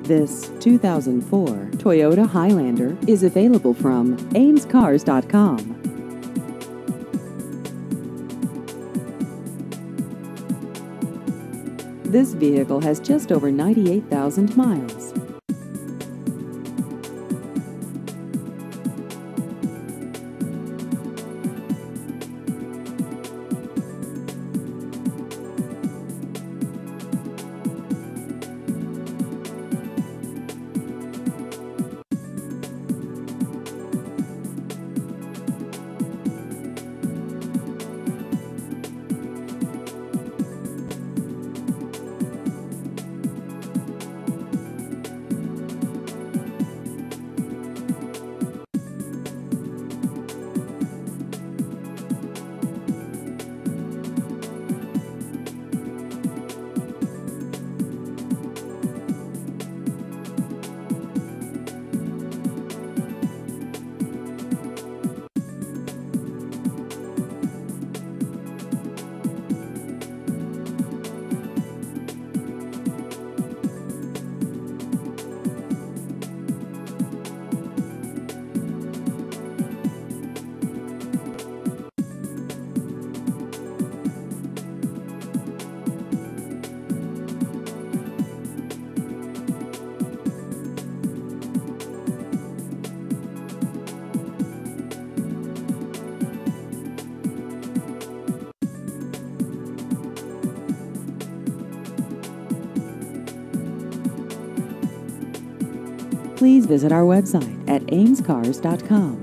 This 2004 Toyota Highlander is available from amescars.com. This vehicle has just over 98,000 miles. Please visit our website at amescars.com.